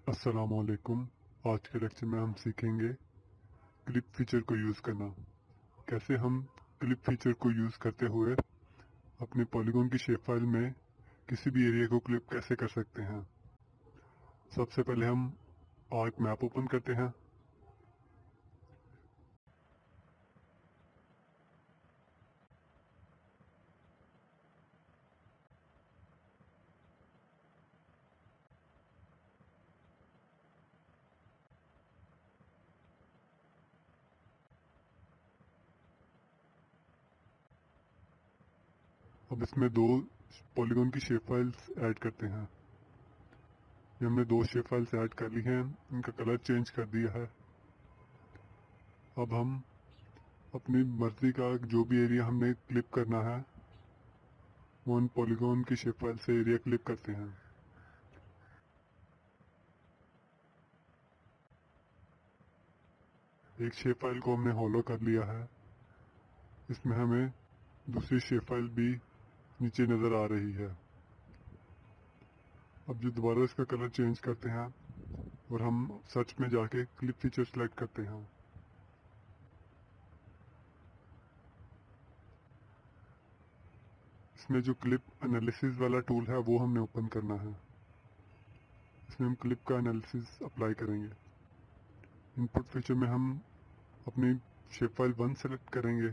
अस्सलामुअलैकुम। आज के लेक्चर में हम सीखेंगे क्लिप फीचर को यूज़ करना। कैसे हम क्लिप फीचर को यूज़ करते हुए अपने पॉलीगॉन की शेप फाइल में किसी भी एरिया को क्लिप कैसे कर सकते हैं। सबसे पहले हम आर्क मैप ओपन करते हैं। अब इसमें दो पॉलीगॉन की शेप फाइल्स ऐड करते हैं। ये हमने दो शेप फाइल्स ऐड कर ली हैं, इनका कलर चेंज कर दिया है। अब हम अपनी मर्जी का जो भी एरिया हमने क्लिप करना है वो उन पॉलीगॉन की शेप फाइल से एरिया क्लिप करते हैं। एक शेप फाइल को हमने हॉलो कर लिया है, इसमें हमें दूसरी शेप फाइल भी नीचे नज़र आ रही है। अब जो दोबारा इसका कलर चेंज करते हैं और हम सर्च में जाके क्लिप फीचर सेलेक्ट करते हैं। इसमें जो क्लिप एनालिसिस वाला टूल है वो हमने ओपन करना है। इसमें हम क्लिप का एनालिसिस अप्लाई करेंगे। इनपुट फीचर में हम अपनी शेप फाइल 1 सेलेक्ट करेंगे।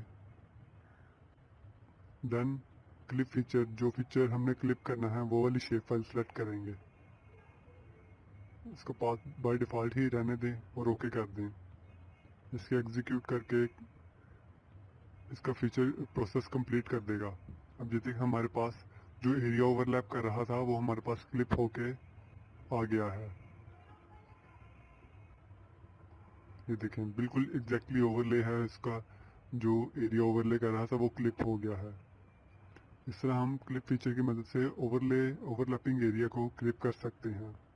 देन क्लिप फीचर, जो फीचर हमने क्लिप करना है वो वाली शेप फाइल सेलेक्ट करेंगे। इसको पाथ बाय डिफ़ॉल्ट ही रहने दें और ओके कर दें। इसके एग्जीक्यूट करके इसका फीचर प्रोसेस कंप्लीट कर देगा। अब जैसे हमारे पास जो एरिया ओवरलैप कर रहा था वो हमारे पास क्लिप होके आ गया है। ये देखें, बिल्कुल एग्जैक्टली ओवरले है। इसका जो एरिया ओवरले कर रहा था वो क्लिप हो गया है। इस तरह हम क्लिप फीचर की मदद से ओवरलैपिंग एरिया को क्लिप कर सकते हैं।